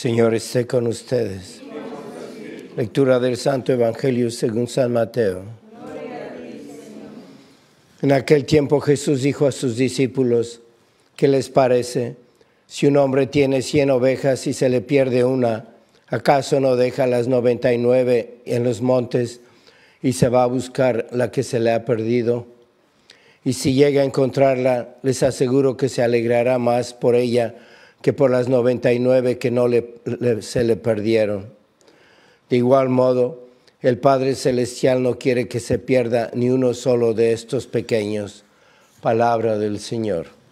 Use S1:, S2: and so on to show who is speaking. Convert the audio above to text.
S1: Señor esté con ustedes. Lectura del Santo Evangelio según San Mateo. En aquel tiempo Jesús dijo a sus discípulos: ¿qué les parece? Si un hombre tiene 100 ovejas y se le pierde una, ¿acaso no deja las 99 en los montes y se va a buscar la que se le ha perdido? Y si llega a encontrarla, les aseguro que se alegrará más por ella que por las 99 que no se le perdieron. De igual modo, el Padre Celestial no quiere que se pierda ni uno solo de estos pequeños. Palabra del Señor.